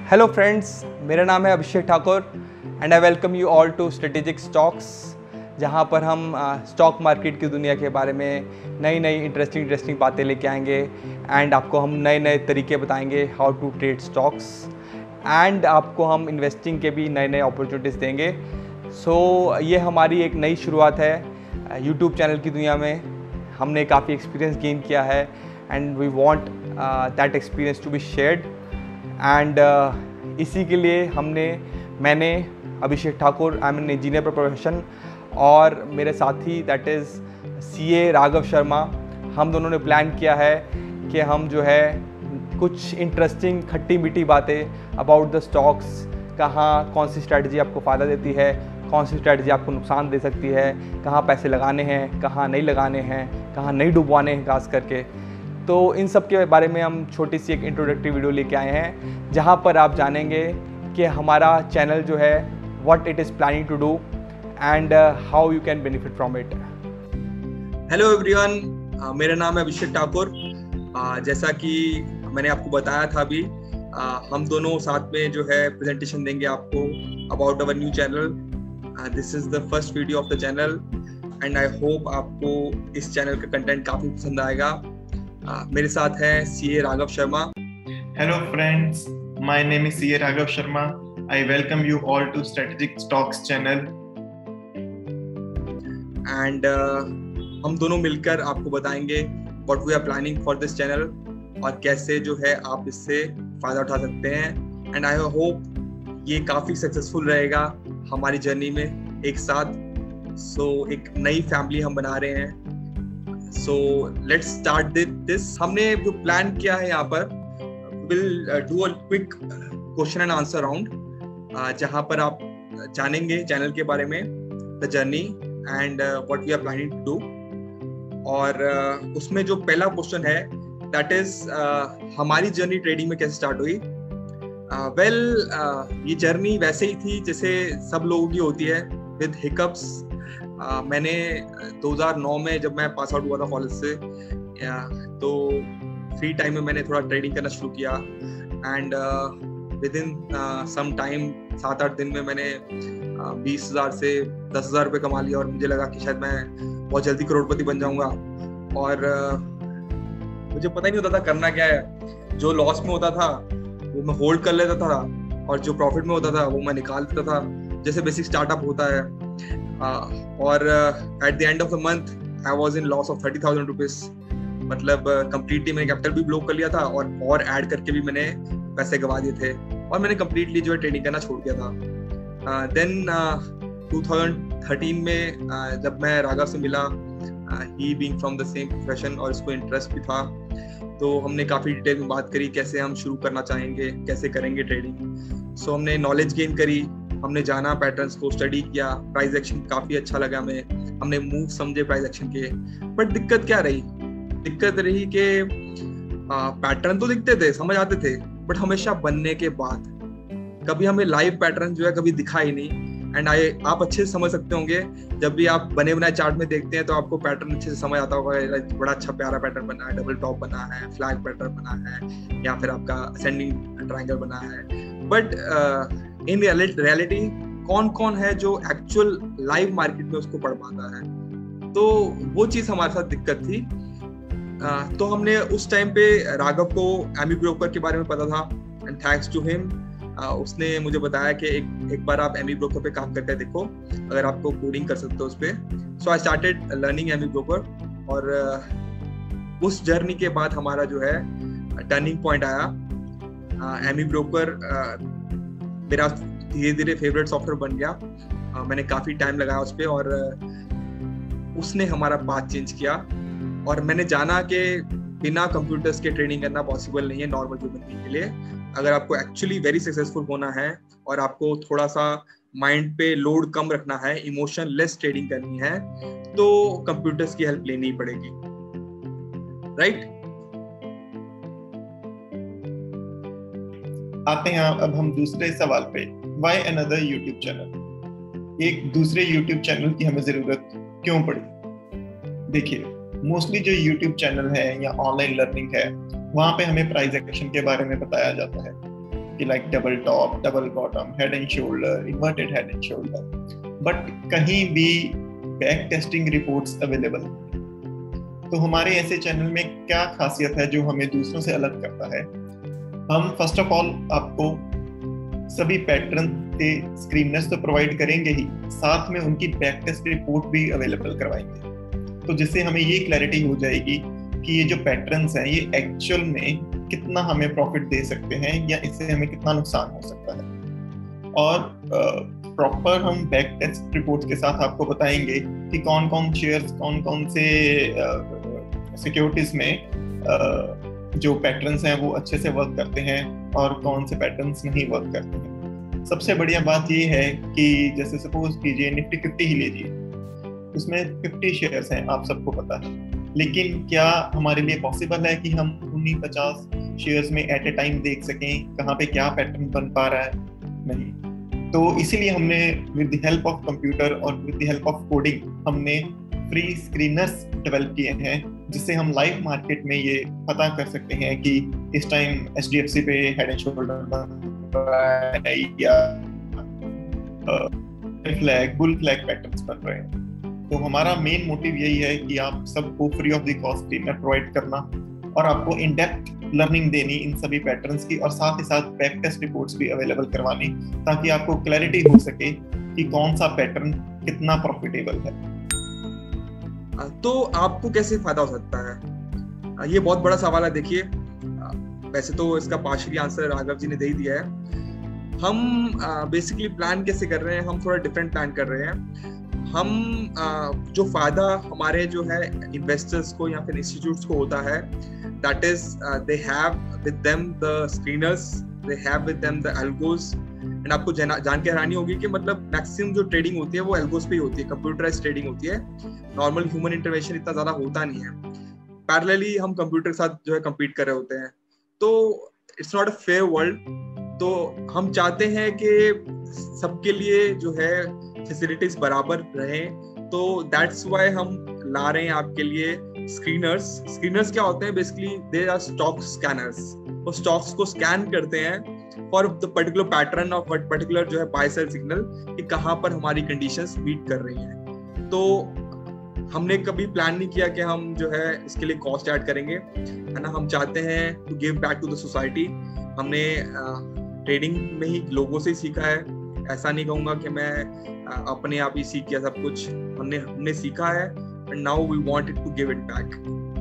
Hello friends, मेरा नाम है Abhishek Thakur and I welcome you all to Strategic Stocks, जहां पर हम स्टॉक मार्केट की दुनिया के बारे में नई नई इंटरेस्टिंग बातें लेके आएंगे एंड आपको हम नए नए तरीके बताएंगे how to trade stocks and आपको हम इन्वेस्टिंग के भी नए नए अपॉर्चुनिटीज़ देंगे। ये हमारी एक नई शुरुआत है यूट्यूब चैनल की दुनिया में। हमने काफ़ी एक्सपीरियंस गेन किया है and we want that experience to be shared and इसी के लिए मैंने Abhishek Thakur, I am an engineer by profession, और मेरे साथी that is CA Raghav Sharma, हम दोनों ने प्लान किया है कि हम जो है कुछ इंटरेस्टिंग खट्टी मीठी बातें अबाउट द स्टॉक्स, कहाँ कौन सी स्ट्रैटेजी आपको फ़ायदा देती है, कौन सी स्ट्रैटेजी आपको नुकसान दे सकती है, कहाँ पैसे लगाने हैं, कहाँ नहीं लगाने हैं, कहाँ नहीं डुबवाने हैं खास करके। तो इन सब के बारे में हम छोटी सी एक इंट्रोडक्टरी वीडियो लेके आए हैं, जहाँ पर आप जानेंगे कि हमारा चैनल जो है what it is planning to do and how you can benefit from it. Hello everyone, मेरा नाम है अभिषेक ठाकुर। जैसा कि मैंने आपको बताया था अभी, हम दोनों साथ में जो है प्रेजेंटेशन देंगे आपको about our new channel. This is the first video of the channel and I hope आपको इस चैनल का कंटेंट काफ़ी पसंद आएगा। मेरे साथ है CA Raghav Sharma. Hello friends, my name is CA Raghav Sharma. I welcome you all to Strategic Stocks channel. And हम दोनों मिलकर आपको बताएंगे what we are planning for this channel और कैसे जो है आप इससे फायदा उठा सकते हैं। And I hope ये काफ़ी सक्सेसफुल रहेगा हमारी जर्नी में एक साथ। एक नई फैमिली हम बना रहे हैं। Let's start this. हमने जो प्लान किया है यहाँ पर, will do a quick question and answer round, जहाँ पर आप जानेंगे चैनल के बारे में, the journey and what we are planning to do. और उसमें जो पहला क्वेश्चन है दैट इज हमारी जर्नी ट्रेडिंग में कैसे स्टार्ट हुई। ये जर्नी वैसे ही थी जैसे सब लोगों की होती है, विद हिकअप्स। मैंने 2009 में जब मैं पास आउट हुआ था कॉलेज से, तो फ्री टाइम में मैंने थोड़ा ट्रेडिंग करना शुरू किया and within some time 7-8 दिन में मैंने 20,000 से 10,000 रुपये कमा लिया और मुझे लगा कि शायद मैं बहुत जल्दी करोड़पति बन जाऊंगा। और मुझे पता ही नहीं होता था करना क्या है। जो लॉस में होता था वो मैं होल्ड कर लेता था और जो प्रॉफिट में होता था वो मैं निकाल देता था, जैसे बेसिक स्टार्टअप होता है। और at the end of the month I was in loss of 30,000 rupees. मतलब कंप्लीटली मैंने कैपिटल भी ब्लॉक कर लिया था और ऐड करके भी मैंने पैसे गवा दिए थे और मैंने कंप्लीटली जो है ट्रेडिंग करना छोड़ दिया था। देन 2013 में जब मैं राघव से मिला, he being from the same profession और इसको इंटरेस्ट भी था, तो हमने काफ़ी डिटेल में बात करी कैसे हम शुरू करना चाहेंगे, कैसे करेंगे ट्रेडिंग। हमने नॉलेज गेन करी, हमने जाना, पैटर्न्स को स्टडी किया, प्राइस एक्शन काफ़ी अच्छा लगा हमें, हमने मूव समझे प्राइस एक्शन के। बट दिक्कत क्या रही? दिक्कत रही कि पैटर्न तो दिखते थे, समझ आते थे, बट हमेशा बनने के बाद कभी हमें लाइव पैटर्न जो है कभी दिखा ही नहीं। एंड आप अच्छे से समझ सकते होंगे, जब भी आप बने बनाए चार्ट में देखते हैं तो आपको पैटर्न अच्छे से समझ आता होगा। बड़ा अच्छा प्यारा पैटर्न बना है, डबल टॉप बना है, फ्लैग पैटर्न बना है, या फिर आपका असेंडिंग ट्रायंगल बना है। बट इन रियलिटी कौन कौन है जो एक्चुअल लाइव मार्केट में उसको पढ़ पाता है? तो वो चीज़ हमारे साथ दिक्कत थी। तो हमने उस टाइम पे राघव को एमी ब्रोकर के बारे में पता था एंड थैंक्स टू हिम उसने मुझे बताया कि एक बार आप एमी ब्रोकर पे काम करके देखो, अगर आपको कोडिंग कर सकते हो उस पर। So I started learning Ami Broker और उस जर्नी के बाद हमारा जो है टर्निंग पॉइंट आया। एमी ब्रोकर मेरा धीरे धीरे फेवरेट सॉफ्टवेयर बन गया। मैंने काफ़ी टाइम लगाया उस पर और उसने हमारा पाथ चेंज किया। और मैंने जाना कि बिना कंप्यूटर्स के ट्रेडिंग करना पॉसिबल नहीं है नॉर्मल ह्यूमन बीइंग के लिए। अगर आपको एक्चुअली वेरी सक्सेसफुल होना है और आपको थोड़ा सा माइंड पे लोड कम रखना है, इमोशन लेस ट्रेडिंग करनी है, तो कंप्यूटर्स की हेल्प लेनी पड़ेगी, राइट? आते हैं अब हम दूसरे सवाल पे, व्हाई अनदर यूट्यूब चैनल? एक दूसरे यूट्यूब चैनल की हमें जरूरत क्यों पड़ी? देखिए, मोस्टली जो यूट्यूब चैनल है या ऑनलाइन लर्निंग है, वहाँ पे हमें प्राइस एक्शन के बारे में बताया जाता है। कि like double top, double bottom, head and shoulder, inverted head and shoulder, but कहीं भी बैक टेस्टिंग रिपोर्ट्स अवेलेबल। तो हमारे ऐसे चैनल में क्या खासियत है जो हमें दूसरों से अलग करता है? हम फर्स्ट ऑफ ऑल आपको सभी पैटर्न के स्क्रीनर्स तो प्रोवाइड करेंगे ही, साथ में उनकी बैक टेस्ट रिपोर्ट भी अवेलेबल करवाएंगे। तो जिससे हमें ये क्लैरिटी हो जाएगी कि ये जो पैटर्न्स हैं ये एक्चुअल में कितना हमें प्रॉफिट दे सकते हैं या इससे हमें कितना नुकसान हो सकता है। और प्रॉपर हम बैक टेस्ट रिपोर्ट के साथ आपको बताएंगे कि कौन कौन शेयर्स, कौन कौन से सिक्योरिटीज में जो पैटर्न्स हैं वो अच्छे से वर्क करते हैं और कौन से पैटर्न्स नहीं वर्क करते हैं। सबसे बढ़िया बात ये है कि जैसे सपोज कीजिए निफ्टी 50 ही लीजिए, उसमें 50 शेयर्स हैं, आप सबको पता है, लेकिन क्या हमारे लिए पॉसिबल है कि हम 50 शेयर्स में एट ए टाइम देख सकें कहाँ पे क्या पैटर्न बन पा रहा है? नहीं। तो इसीलिए हमने with the help of computer और with the help of coding हमने फ्री स्क्रीनर्स डेवलप किए हैं, जिससे हम लाइव मार्केट में ये पता कर सकते हैं कि इस टाइम HDFC पे हेड एंड शोल्डर बन रहा है या फ्लैग, बुल फ्लैग पैटर्न्स बन रहे हैं। तो हमारा मेन मोटिव यही है कि आप सबको free of the cost screener provide करना और आपको इन डेप्थ लर्निंग देनी इन सभी पैटर्न्स की, और साथ ही साथ बैक टेस्ट रिपोर्ट्स भी अवेलेबल करवानी, ताकि आपको क्लैरिटी हो सके कि कौन सा पैटर्न कितना प्रॉफिटेबल है। तो आपको कैसे फायदा हो सकता है? ये बहुत बड़ा सवाल है। देखिए, वैसे तो इसका पार्शियली आंसर राघव जी ने दे ही दिया है। हम बेसिकली प्लान कैसे कर रहे हैं, हम थोड़ा डिफरेंट प्लान कर रहे हैं। हम जो फायदा हमारे जो है इन्वेस्टर्स को या फिर इंस्टीट्यूट्स को होता है, that is they have with them the screeners, they have with them the algos. And आपको जान के हैरानी होगी कि मतलब मैक्सिमम जो ट्रेडिंग होती है वो एल्गोस पे ही होती है, कंप्यूटराइज्ड ट्रेडिंग होती है। नॉर्मल ह्यूमन इंटरवेंशन इतना ज्यादा होता नहीं है। पैरेलली हम कंप्यूटर के साथ जो है कम्पीट कर रहे होते हैं, तो it's not a fair world. तो हम चाहते हैं कि सबके लिए जो है फैसिलिटीज बराबर रहें, तो दैट्स व्हाई हम ला रहे हैं आपके लिए स्क्रीनर्स। स्क्रीनर्स क्या होते हैं? Basically they are stock scanners. वो स्टॉक्स को स्कैन करते हैं for the particular pattern of particular जो है बाय सेल सिग्नल, कि कहाँ पर हमारी कंडीशंस मीट कर रही हैं। तो हमने कभी प्लान नहीं किया कि हम जो है इसके लिए कॉस्ट ऐड करेंगे, है ना। हम चाहते हैं to give back to the society. हमने ट्रेडिंग में ही लोगों से ही सीखा है। ऐसा नहीं कहूंगा कि मैं अपने आप ही सीख किया सब कुछ। हमने सीखा है and now we want it to give it back.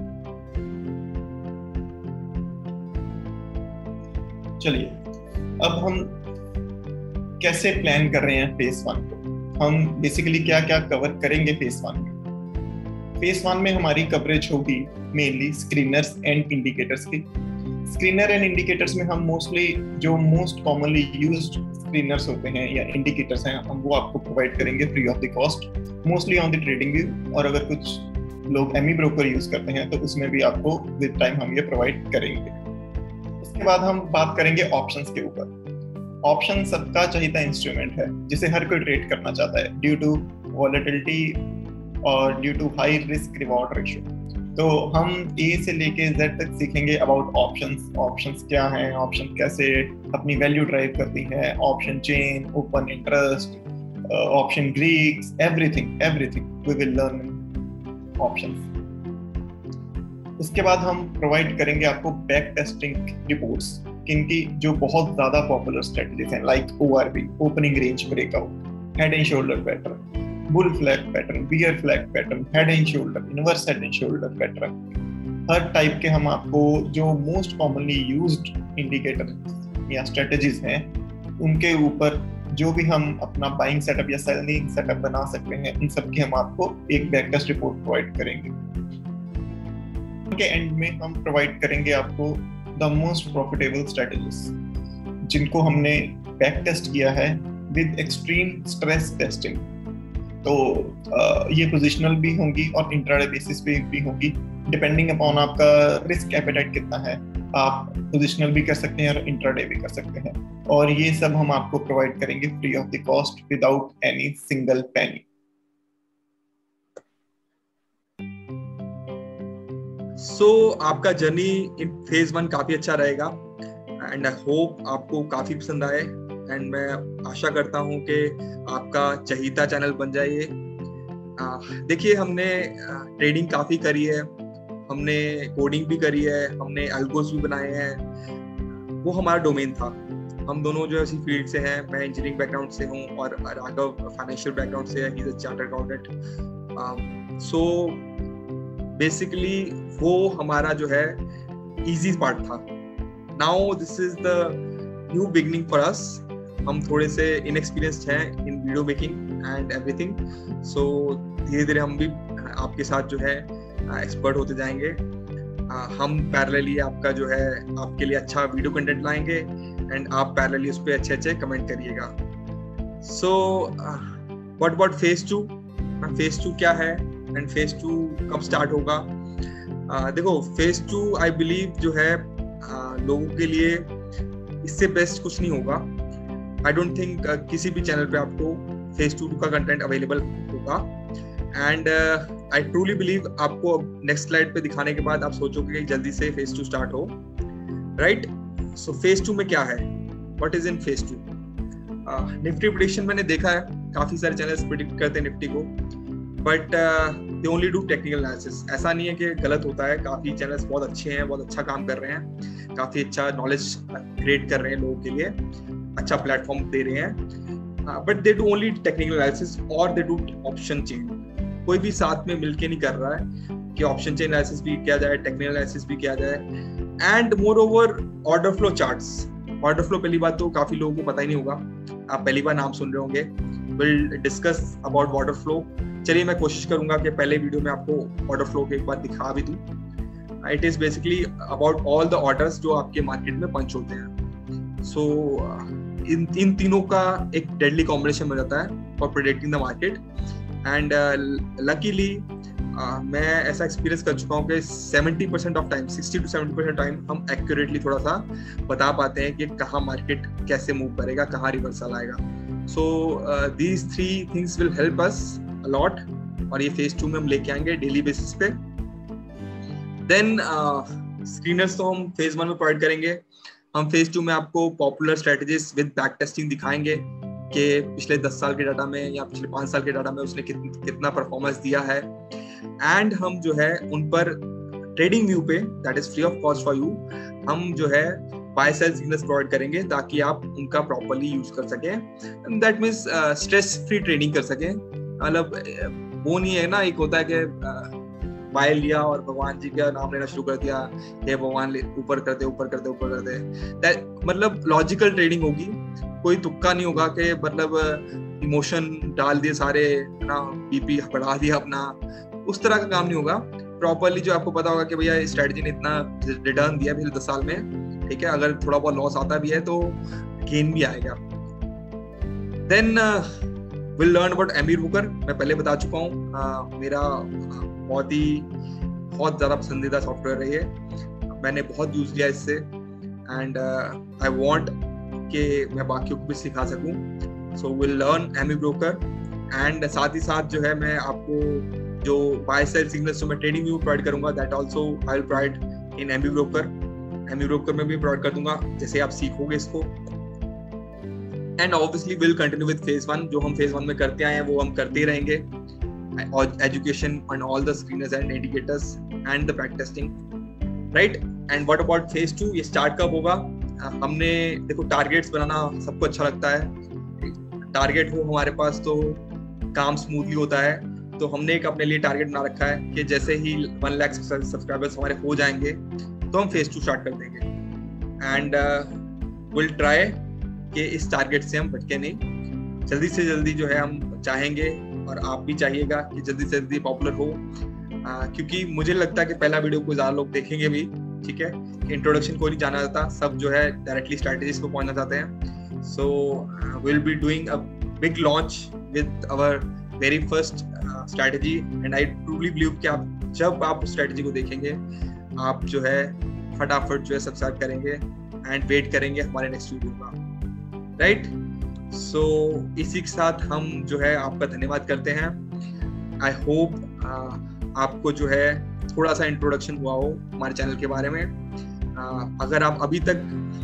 चलिए, अब हम कैसे प्लान कर रहे हैं फेज 1 को। हम बेसिकली क्या क्या कवर करेंगे फेज 1 में। फेज 1 में हमारी कवरेज होगी मेनली स्क्रीनर्स एंड इंडिकेटर्स की। स्क्रीनर एंड इंडिकेटर्स में हम मोस्टली जो मोस्ट कॉमनली यूज्ड स्क्रीनर्स होते हैं या इंडिकेटर्स हैं, हम वो आपको प्रोवाइड करेंगे free of the cost, mostly on the Trading View. और अगर कुछ लोग एमी ब्रोकर यूज करते हैं तो उसमें भी आपको विद टाइम हम ये प्रोवाइड करेंगे। उसके बाद हम बात करेंगे ऑप्शंस के ऊपर। ऑप्शन सबका चाहिए इंस्ट्रूमेंट है जिसे हर कोई ट्रेड करना चाहता है ड्यू टू वॉलेटिलिटी और due to high risk reward ratio. तो हम ए से लेके जेड तक सीखेंगे अबाउट ऑप्शंस। ऑप्शंस क्या हैं, ऑप्शन कैसे अपनी वैल्यू ड्राइव करती है, option chain, open interest, option Greeks, everything we will learn options. उसके बाद हम प्रोवाइड करेंगे आपको बैक टेस्टिंग रिपोर्ट्स, किनकी जो बहुत ज्यादा पॉपुलर स्ट्रेटजीज हैं, like ORB, opening range breakout, head and shoulder pattern, bull flag pattern, bear flag pattern, head and shoulder, inverse head and shoulder pattern. हर टाइप के हम आपको जो मोस्ट कॉमनली यूज्ड इंडिकेटर या स्ट्रेटजीज हैं उनके ऊपर जो भी हम अपना बाइंग सेटअप या सेलिंग सेटअप बना सकते हैं, उन सब की हम आपको एक बैक टेस्ट रिपोर्ट प्रोवाइड करेंगे। के एंड में हम प्रोवाइड करेंगे आपको द मोस्ट प्रॉफिटेबल स्ट्रेटजीज, जिनको हमने बैक टेस्ट किया है विद एक्सट्रीम स्ट्रेस टेस्टिंग। तो ये पोजिशनल भी होंगी और इंट्राडे बेसिस पे भी होंगी, डिपेंडिंग अपॉन आपका रिस्क एपेटाइट कितना है। आप पोजिशनल भी कर सकते हैं और इंट्राडे भी कर सकते हैं, और ये सब हम आपको प्रोवाइड करेंगे free of the cost without any single penny. So आपका जर्नी इन फेज 1 काफी अच्छा रहेगा। एंड आई होप आपको काफ़ी पसंद आए, एंड मैं आशा करता हूँ कि आपका चहीता चैनल बन जाए ये। देखिए, हमने ट्रेडिंग काफ़ी करी है, हमने कोडिंग भी करी है, हमने एल्गोस भी बनाए हैं, वो हमारा डोमेन था। हम दोनों जो है उसी फील्ड से हैं, मैं इंजीनियरिंग बैकग्राउंड से हूँ और राघव फाइनेंशियल बैकग्राउंड से है, he is a chartered accountant. So basically वो हमारा जो है इजी पार्ट था। Now this is the new beginning for us. हम थोड़े से इनएक्सपीरियंस्ड हैं in video making and everything, so धीरे धीरे हम भी आपके साथ जो है एक्सपर्ट होते जाएंगे। हम पैरेलली आपका जो है आपके लिए अच्छा वीडियो कंटेंट लाएंगे एंड आप पैरेलली उस पर अच्छे अच्छे कमेंट करिएगा। So what about phase 2? Phase 2 क्या है एंड फेज 2 कब स्टार्ट होगा? देखो, फेज 2 आई बिलीव जो है लोगों के लिए इससे बेस्ट कुछ नहीं होगा। आई डोंट थिंक किसी भी चैनल पे आपको फेज 2 का कंटेंट अवेलेबल होगा, एंड आई ट्रूली बिलीव आपको नेक्स्ट स्लाइड पे दिखाने के बाद आप सोचोगे कि जल्दी से फेज 2 स्टार्ट हो, राइट? सो फेज 2 में क्या है? What is in phase 2? Nifty prediction मैंने देखा है, काफी सारे चैनल्स प्रेडिक्ट करते हैं निफ्टी को, but they only do technical analysis. ऐसा नहीं है कि गलत होता है, काफी चैनल्स बहुत अच्छे हैं, बहुत अच्छा काम कर रहे हैं, काफी अच्छा नॉलेज क्रिएट कर रहे हैं लोगों के लिए, अच्छा प्लेटफॉर्म दे रहे हैं, but they do only technical analysis और दे डू ऑप्शन चेन। कोई भी साथ में मिलके नहीं कर रहा है कि ऑप्शन चेन एनालिसिस भी किया जाए, टेक्निकल एनालिसिस भी किया जाए, and moreover order flow charts. Order flow पहली बात तो काफी लोगों को पता ही नहीं होगा, आप पहली बार नाम सुन रहे होंगे। Will discuss about order flow. चलिए, मैं कोशिश करूंगा कि पहले वीडियो में आपको ऑर्डर फ्लो के एक बार दिखा भी दूं। It is basically about all the orders जो आपके मार्केट में पंच होते हैं। सो इन तीनों का एक डेडली कॉम्बिनेशन बन जाता है for predicting the market, and luckily मैं ऐसा एक्सपीरियंस कर चुका हूँ कि 70% ऑफ टाइम, 60 to 70% टाइम हम एक्यूरेटली थोड़ा सा बता पाते हैं कि कहाँ मार्केट कैसे मूव करेगा, कहाँ रिवर्सल आएगा। So these 3 things will help us a lot, और ये फेज 2 में हम लेके आएंगे डेली बेसिस पे। देन स्क्रीनर्स तो हम फेज 1 में प्रोवाइड करेंगे। हम फेज 2 में आपको popular strategies with back testing दिखाएंगे कि पिछले 10 साल के डाटा में या पिछले 5 साल के डाटा में उसने कितना परफॉर्मेंस दिया है, एंड हम जो है उन पर ट्रेडिंग व्यू पे, that is free of cost for you, हम जो है बाय सेल सिग्नल्स प्रोवाइड करेंगे ताकि आप उनका प्रॉपर्ली यूज कर सकें। That means stress free trading कर सकें। मतलब वो नहीं है ना, एक होता है कि बाय लिया और भगवान जी का नाम लेना शुरू कर दिया, हे भगवान ऊपर कर दे, ऊपर कर दे, ऊपर कर दे। मतलब लॉजिकल ट्रेडिंग होगी, कोई तुक्का नहीं होगा कि मतलब इमोशन डाल दिए सारे ना, बीपी बढ़ा दिया अपना, उस तरह का काम नहीं होगा। प्रॉपर्ली जो आपको पता होगा कि भैया स्ट्रेटजी ने इतना रिटर्न दिया पिछले 10 साल में, ठीक है, अगर थोड़ा बहुत लॉस आता भी है तो गेन भी आएगा। Then will learn about Ami Broker. मैं पहले बता चुका हूँ, मेरा बहुत ज़्यादा पसंदीदा सॉफ्टवेयर है ये, मैंने बहुत यूज लिया इससे, एंड आई वांट कि मैं बाकियों को भी सिखा सकूं। So will learn Ami Broker, and साथ ही साथ जो है मैं आपको जो बाय सेल सिग्नल्स जो मैं ट्रेडिंग व्यू प्रोवाइड करूंगा, that also I will provide in Ami Broker. Ami Broker में भी प्रोवाइड कर दूंगा जैसे आप सीखोगे इसको। And obviously will continue with phase 1। जो हम फेज 1 में करते आए हैं वो हम करते ही रहेंगे, और education on all the screeners and indicators and the back testing, right? And what about phase 2? ये स्टार्ट कब होगा? हमने देखो, टारगेट्स बनाना सबको अच्छा लगता है, टारगेट हो हमारे पास तो काम स्मूथली होता है। तो हमने एक अपने लिए टारगेट बना रखा है कि जैसे ही 1 लाख सब्सक्राइबर्स हमारे हो जाएंगे तो हम फेज 2 स्टार्ट कर देंगे, एंड विल ट्राई कि इस टारगेट से हम भटके नहीं। जल्दी से जल्दी जो है हम चाहेंगे, और आप भी चाहिएगा कि जल्दी से जल्दी पॉपुलर हो, क्योंकि मुझे लगता है कि पहला वीडियो को ज़्यादा लोग देखेंगे भी, ठीक है, कि इंट्रोडक्शन कोई नहीं जाना चाहता, सब जो है डायरेक्टली स्ट्रैटेजीज को पहुंचना चाहते हैं। So will be doing a big launch with our very first strategy, and I truly believe कि आप जब आप उस स्ट्रैटेजी को देखेंगे आप जो है फटाफट जो है सब्सक्राइब करेंगे एंड वेट करेंगे हमारे नेक्स्ट वीडियो का, राइट? सो इसी के साथ हम जो है आपका धन्यवाद करते हैं। आई होप आपको जो है थोड़ा सा इंट्रोडक्शन हुआ हो हमारे चैनल के बारे में। अगर आप अभी तक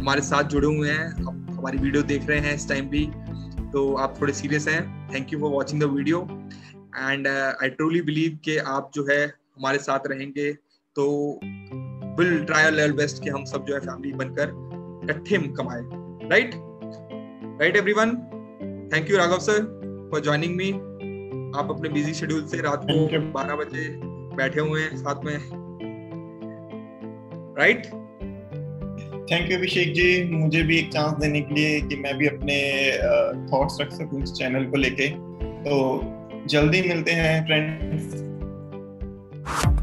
हमारे साथ जुड़े हुए हैं, हमारी वीडियो देख रहे हैं इस टाइम भी, तो आप थोड़े सीरियस हैं। Thank you for watching the video and I truly believe कि आप जो है हमारे साथ रहेंगे तो will try our level best कि हम सब जो है फैमिली बनकर इकट्ठे कमाए। Right everyone, thank you Raghav sir for joining me. आप अपने बिजी शेड्यूल से रात को 12 बजे बैठे हुए हैं साथ में, right? Thank you Abhishek ji, मुझे भी एक चांस देने के लिए कि मैं भी अपने थॉट्स रख सकूं इस चैनल को लेके। तो जल्दी मिलते हैं फ्रेंड्स।